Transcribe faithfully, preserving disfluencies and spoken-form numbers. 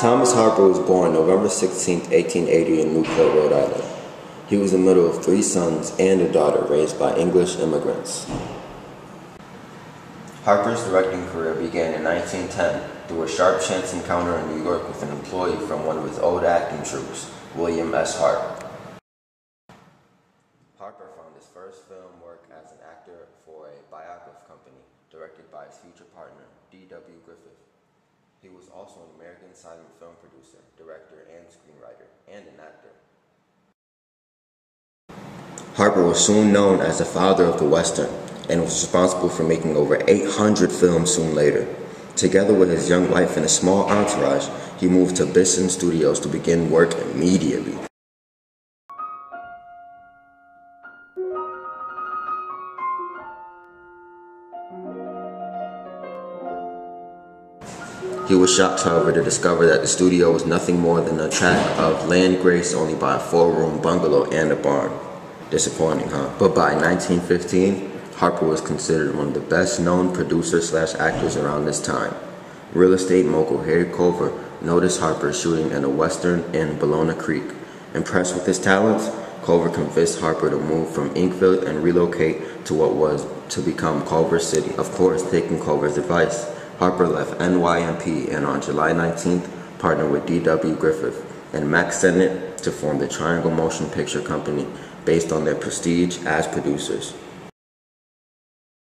Thomas Harper was born November sixteenth, eighteen eighty in Newport, Rhode Island. He was the middle of three sons and a daughter raised by English immigrants. Harper's directing career began in nineteen ten through a sharp chance encounter in New York with an employee from one of his old acting troupes, William S. Hart. Harper found his first film work as an actor for a Biograph company, directed by his future partner, D W Griffith. He was also an American silent film producer, director, and screenwriter, and an actor. Harper was soon known as the father of the Western, and was responsible for making over eight hundred films soon later. Together with his young wife and a small entourage, he moved to Bisson Studios to begin work immediately. He was shocked, however, to discover that the studio was nothing more than a tract of land graced only by a four-room bungalow and a barn. Disappointing, huh? But by nineteen fifteen, Harper was considered one of the best-known producers slash actors around this time. Real estate mogul Harry Culver noticed Harper shooting in a western in Ballona Creek. Impressed with his talents, Culver convinced Harper to move from Inkville and relocate to what was to become Culver City. Of course, taking Culver's advice, Harper left N Y M P and on July nineteenth partnered with D W Griffith and Max Sennett to form the Triangle Motion Picture Company based on their prestige as producers.